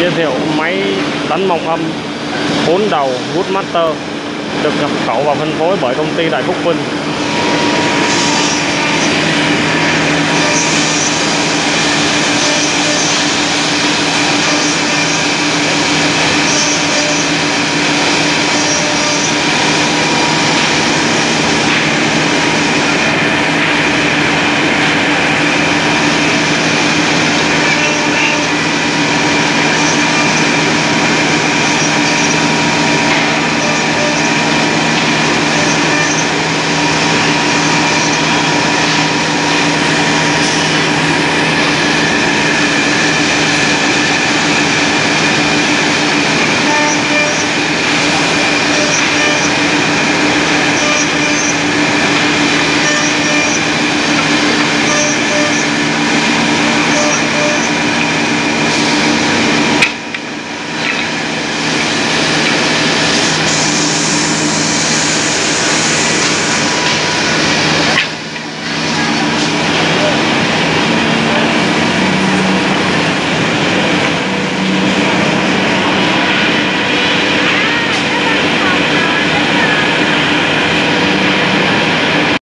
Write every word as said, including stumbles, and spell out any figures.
giới thiệu máy đánh mông âm bốn đầu Woodmaster được nhập khẩu và phân phối bởi công ty Đại Phúc Vinh.